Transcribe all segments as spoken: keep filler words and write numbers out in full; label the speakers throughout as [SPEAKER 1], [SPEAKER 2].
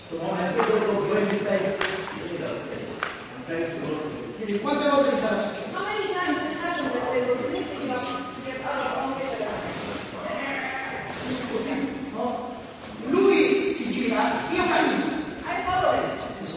[SPEAKER 1] Quindi quante volte mi sarà successo?
[SPEAKER 2] How many times this happened that they were lifting up to get out of all this?
[SPEAKER 1] Così, no? Lui si gira, io cammino.
[SPEAKER 2] I follow it.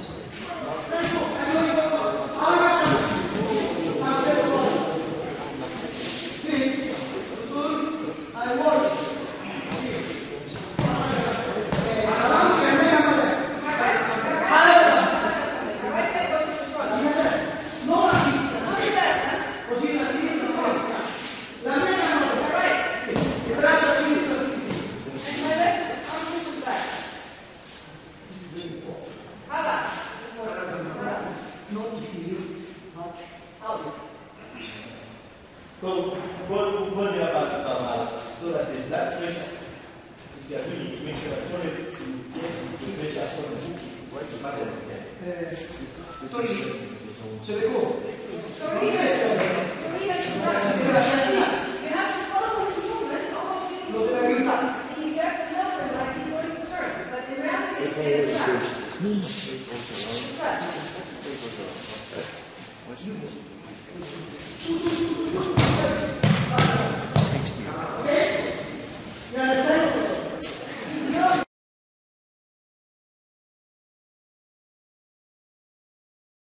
[SPEAKER 3] So, un po' di la parte parlata sulla testa, invece i fiatini, invece la tonne invece a scuola vuoi fare
[SPEAKER 1] Eh, Torino, te le compri.
[SPEAKER 2] Torino is Torino is you have to follow his movement almost in
[SPEAKER 1] Lo deve aiutare.
[SPEAKER 2] and you have to help him like he's going to turn. But in reality it's in the back. Right.
[SPEAKER 1] Tu, tu